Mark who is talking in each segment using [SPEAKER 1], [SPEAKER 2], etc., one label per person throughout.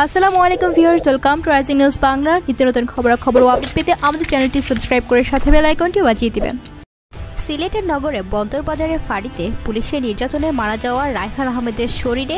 [SPEAKER 1] আসসালামু আলাইকুম viewers, welcome to Rising News Bangla. নিত্য নতুন খবর ও আপডেট পেতে আমাদের চ্যানেলটি সাবস্ক্রাইব করে সাথে বেল আইকনটি বাজিয়ে দিবেন। সিলেটের নগরে বন্দর বাজারের ফাঁড়িতে পুলিশের নির্যাতনে মারা যাওয়া রায়হান আহমেদের শরীরে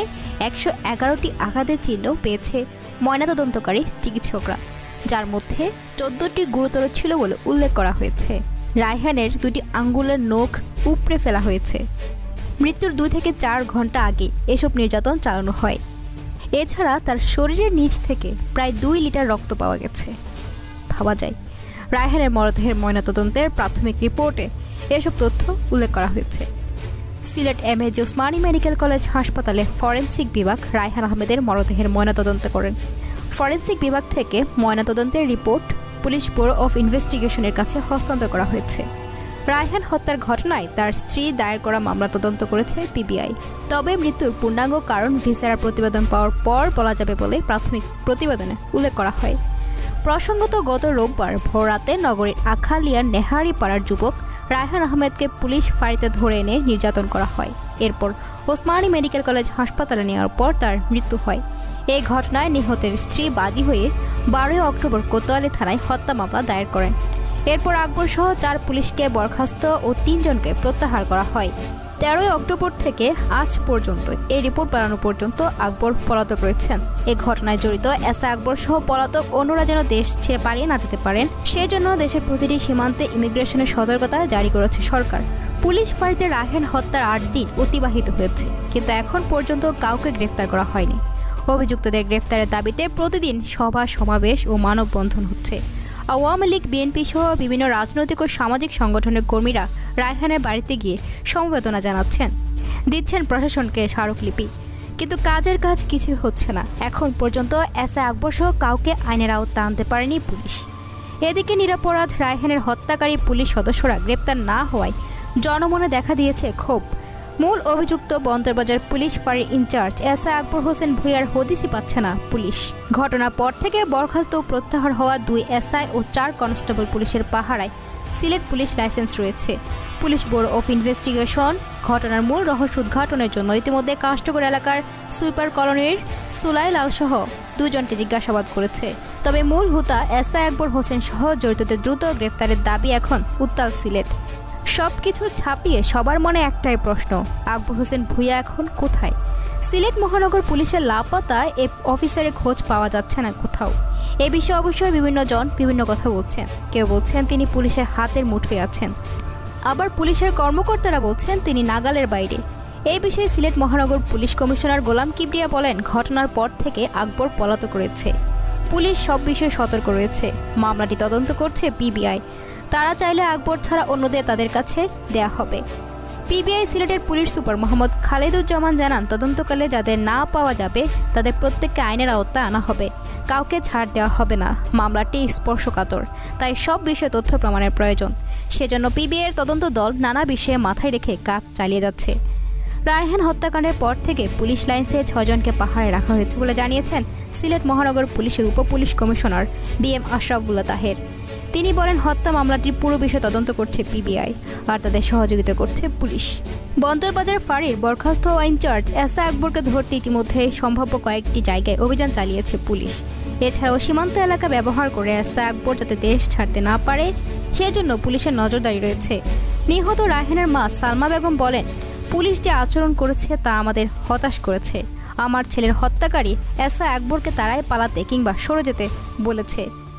[SPEAKER 1] 111টি আঘাতের চিহ্ন পেয়েছে ময়নাতদন্তকারী চিকিৎসকরা, যার মধ্যে 14টি গুরুতর ছিল বলে উল্লেখ করা হয়েছে। রায়হানের 2টি আঙ্গুলের নখ উপড়ে ফেলা হয়েছে। মৃত্যুর 2 থেকে 4 ঘন্টা আগে এসব নির্যাতন চালানো হয়। এছাড়া তার শরীরের নিচ থেকে প্রায় 2 লিটার রক্ত পাওয়া গেছে। ভাবা যায়, রায়হানের মরদেহের ময়নাতদন্তের প্রাথমিক রিপোর্টে এসব তথ্য উল্লেখ করা হয়েছে। Sylhet MAG Osmani medical college হাসপাতালে ফরেনসিক বিভাগ রায়হান আহমেদের মরদেহের ময়নাতদন্ত করেন। ফরেনসিক বিভাগ থেকে ময়নাতদন্তের রিপোর্ট পুলিশ ব্যুরো অফ ইনভেস্টিগেশনের কাছে হস্তান্তর করা হয়েছে। রায়হান হত্যার ঘটনায় তার স্ত্রী দায়ের করা মামলা তদন্ত করেছে পিবিআই। তবে মৃত্যুর পূর্ণাঙ্গ কারণ ভিসেরার প্রতিবেদন পাওয়ার পর বলা যাবে বলে প্রাথমিক প্রতিবেদনে উল্লেখ করা হয়। প্রসঙ্গত, গত রোববার ভোররাতে নগরীর আখালিয়ার নেহারি পাড়ার যুবক রায়হান আহমেদকে পুলিশ ফাঁড়িতে ধরে এনে নির্যাতন করা হয়। এরপর ওসমানী মেডিকেল কলেজ হাসপাতালে নেওয়ার পর তার মৃত্যু হয়। এই ঘটনায় নিহতের স্ত্রী বাদী হয়ে 12 অক্টোবর কোতোয়ালি থানায় হত্যা মামলা দায়ের করেন। এরপর আকবর সহ 4 পুলিশকে বরখাস্ত ও 3 জনকে প্রত্যাহার করা হয়। 13 অক্টোবর থেকে আজ পর্যন্ত এই রিপোর্ট বানানো পর্যন্ত আকবর পলাতক রয়েছেন। এই ঘটনায় জড়িত এসআই আকবর সহ পলাতক অন্যরা যেন দেশ ছেড়ে পালিয়ে না যেতে পারেন, সেজন্য দেশের প্রতিটি সীমান্তে ইমিগ্রেশনের সতর্কতা জারি করেছে সরকার। পুলিশ ফাঁড়িতে রায়হান হত্যার 8 দিন অতিবাহিত হয়েছে, কিন্তু এখন পর্যন্ত কাউকে গ্রেফতার করা হয়নি। অভিযুক্তদের গ্রেফতারের দাবিতে প্রতিদিন সভা সমাবেশ ও মানববন্ধন হচ্ছে। আওয়ামী লীগ, বিএনপি সহ বিভিন্ন রাজনৈতিক ও সামাজিক সংগঠনের কর্মীরা রায়হানের বাড়িতে গিয়ে সমবেদনা জানাচ্ছেন, দিচ্ছেন প্রশাসনকে স্মারকলিপি, কিন্তু কাজের কাজ কিছুই হচ্ছে না। এখন পর্যন্ত এসআই আকবর সহ কাউকে আইনের আওতায় আনতে পারেনি পুলিশ। এদিকে নিরপরাধ রায়হানের হত্যাকারী পুলিশ সদস্যরা গ্রেপ্তার না হওয়ায় জনমনে দেখা দিয়েছে ক্ষোভ। মূল অভিযুক্ত বন্দরবাজার পুলিশ ফাঁড়ির ইনচার্জ এসআই আকবর হোসেন ভূঁইয়ার হদিসই পাচ্ছে না পুলিশ। ঘটনার পর থেকে বরখাস্ত ও প্রত্যাহার হওয়া 2 এসআই ও 4 কনস্টেবল পুলিশের পাহারায় সিলেট পুলিশ লাইসেন্স রয়েছে। পুলিশ ব্যুরো অফ ইনভেস্টিগেশন ঘটনার মূল রহস্য উদ্ঘাটনের জন্য ইতিমধ্যে কাষ্টগর এলাকার সুইপার কলোনির সুলাই লাল সহ 2 জনকে জিজ্ঞাসাবাদ করেছে। তবে মূল হুতা এসআই আকবর হোসেন সহ জড়িতদের দ্রুত গ্রেফতারের দাবি এখন উত্তাল সিলেট। সবকিছু ছাপিয়ে সবার মনে একটাই প্রশ্ন, আকবর হোসেন ভূঁইয়া এখন কোথায়? সিলেট মহানগর পুলিশের লাপতা এ অফিসারের খোঁজ পাওয়া যাচ্ছে না কোথাও। এ বিষয়ে অবশ্যই বিভিন্ন জন বিভিন্ন কথা বলছেন। কেউ বলছেন তিনি পুলিশের হাতের মুঠোয় আছেন, আবার পুলিশের কর্মকর্তারা বলছেন তিনি নাগালের বাইরে। এই বিষয়ে সিলেট মহানগর পুলিশ কমিশনার গোলাম কিবরিয়া বলেন, ঘটনার পর থেকে আকবর পলাতক রয়েছে। পুলিশ সব বিষয়ে সতর্ক রয়েছে। মামলাটি তদন্ত করছে পিবিআই। তারা চাইলে আকবর ছাড়া অন্যদের তাদের কাছে দেয়া হবে। পিবিআই সিলেটের পুলিশ সুপার মোহাম্মদ খালেদুজ্জামান জানান, তদন্তকালে যাদের না পাওয়া যাবে তাদের প্রত্যেককে আইনের আওতায় আনা হবে, কাউকে ছাড় দেওয়া হবে না। মামলাটি স্পর্শকাতর, তাই সব বিষয়ে তথ্য প্রমাণের প্রয়োজন। সেজন্য পিবিআইয়ের তদন্ত দল নানা বিষয়ে মাথায় রেখে কাজ চালিয়ে যাচ্ছে। রায়হান হত্যাকাণ্ডের পর থেকে পুলিশ লাইন্সে 6 জনকে পাহাড়ে রাখা হয়েছে বলে জানিয়েছেন সিলেট মহানগর পুলিশের উপ police commissioner BM Ashrafullah Taher. তিনি বলেন, হত্যা মামলাটির পুরো বিষয় তদন্ত করছে পিবিআই, আর তাদের সহযোগিতা করছে পুলিশ। বন্দরবাজার ফাঁড়ির বরখাস্ত ইনচার্জ এসআই আকবরকে ধরতে ইতিমধ্যে সম্ভাব্য কয়েকটি জায়গায় অভিযান চালিয়েছে পুলিশ। এছাড়াও সীমান্ত এলাকা ব্যবহার করে এসআই আকবর যাতে দেশ ছাড়তে না পারে সেজন্য পুলিশের নজরদারি রয়েছে। নিহত রায়হানের মা সালমা বেগম বলেন, পুলিশ যে আচরণ করেছে তা আমাদের হতাশ করেছে। আমার ছেলের হত্যাকারী এসআই আকবরকে তারাই পালাতে কিংবা সরে যেতে বলেছে।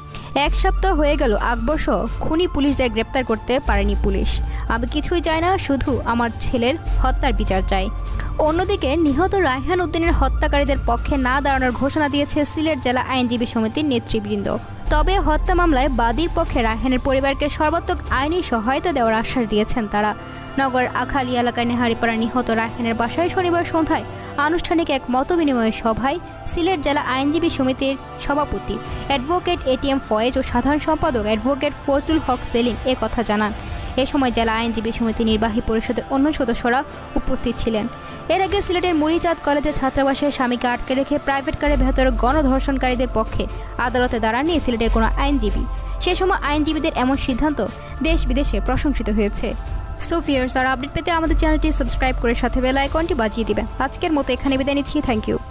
[SPEAKER 1] 1 সপ্তাহ হয়ে গেল আকবর সহ খুনি পুলিশদের গ্রেপ্তার করতে পারেনি পুলিশ। আমি কিছুই চাই না, শুধু আমার ছেলের হত্যার বিচার চাই। অন্যদিকে নিহত রায়হান উদ্দিনের হত্যাকারীদের পক্ষে না দাঁড়ানোর ঘোষণা দিয়েছে সিলেট জেলা আইনজীবী সমিতির নেতৃবৃন্দ। তবে হত্যা মামলায় বাদীর পক্ষে রায়হানের পরিবারকে সর্বাত্মক আইনি সহায়তা দেওয়ার আশ্বাস দিয়েছেন তারা। নগর আখালি এলাকায় নেহারিপাড়া নিহত রায়হানের বাসায় শনিবার সন্ধ্যায় আনুষ্ঠানিক এক মতবিনিময় সভায় সিলেট জেলা আইনজীবী সমিতির সভাপতি অ্যাডভোকেট এটিএম ফয়েজ ও সাধারণ সম্পাদক অ্যাডভোকেট ফজলুল হক সেলিম এ কথা জানান। এ সময় জেলা আইনজীবী সমিতি নির্বাহী পরিষদের অন্য সদস্যরা উপস্থিত ছিলেন। এর আগে সিলেটের মুড়িচাঁদ কলেজের ছাত্রাবাসের স্বামীকে আটকে রেখে প্রাইভেট কারের ভেতরে গণধর্ষণকারীদের পক্ষে আদালতে দাঁড়াননি সিলেটের কোনো আইনজীবী। সে সময় আইনজীবীদের এমন সিদ্ধান্ত দেশ বিদেশে প্রশংসিত হয়েছে। সো ভিউয়ার্স, আর আপডেট পেতে আমাদের চ্যানেলটি সাবস্ক্রাইব করে সাথে বেল আইকনটি বাজিয়ে দিবেন। আজকের মতো এখানে বিদায় নিচ্ছি। Thank you.